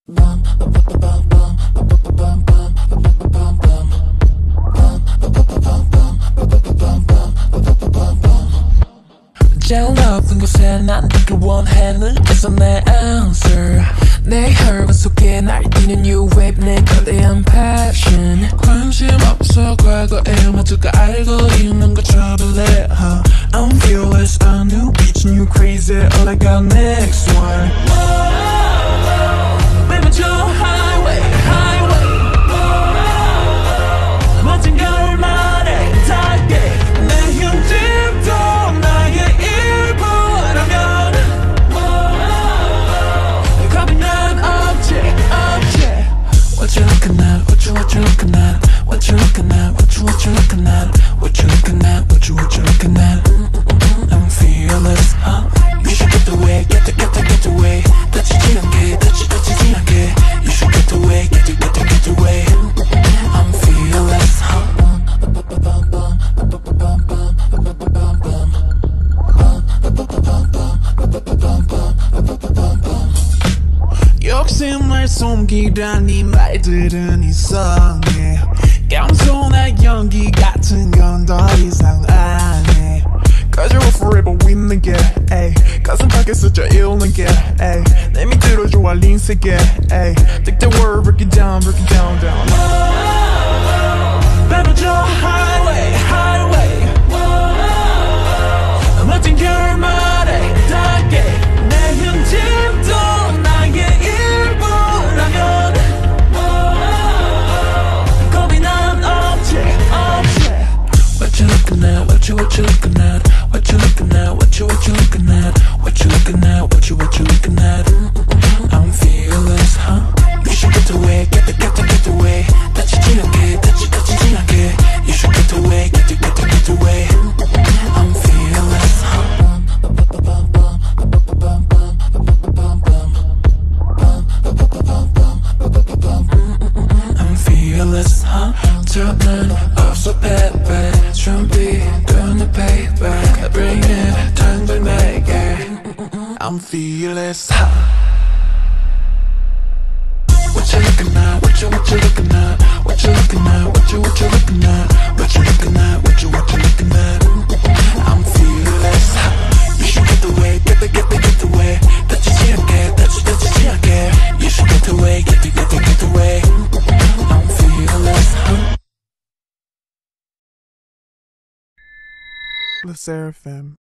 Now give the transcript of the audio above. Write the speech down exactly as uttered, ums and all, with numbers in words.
제일 높은 곳에 난 네가 원해 느껴서 내 answer 내 혈관 속에 날뛰는 new wave 내 거대한 passion 관심 없어 과거에 모두가 알고 있는 거 trouble it huh? I'm fearless a new beach new crazy all I got next one Baby 저 highway highway 멋진 겨울만의 달게 내 힘들도 나의 What you looking at? What you what you looking at? What you looking at? What you what you looking at? What you looking at? What you what you looking at? Mm-mm-mm, I'm fearless, huh? You should get away, get the get the get away. 다치지 않게, 다치 다치지 않게. You should get away, get the get the get away. I'm fearless, huh? 욕심을 숨기란 이 말들은 이상해 겸손한 연기 같은 건 더 이상 안 해 Cause you're forever with me, ay 가슴 밖에 스쳐 읽는 게 ay 내 밑으로 좋아 린 세계 ay Take the word, break it down, break it down, down Baby 저 highway, highway 멋진 겨울만의 달게 내 현실도 나의 일부라면 겁이 난 없지 없지 What you looking at? What you what you looking at? What you looking at? What you what you looking at? What you looking at? What you what you looking at? I'm fearless, huh? You should get away, get the get the get away. 다치지 않게, 다치 다치지 않게. You should get away, get the get the get away. I'm fearless, huh? I'm fearless, huh? 저는 없어 payback 준비되는 payback Bring it, time to make it I'm fearless, huh? What you looking at? What you what you looking at? What you looking at? What you what you looking at? What you looking at? What you what you looking at? I'm fearless, huh? You should get away, get the get the get away. 다치지 않게, 다치 다치지 않게. You should get away, get the get the get away. I'm fearless, huh? SSERAFIM.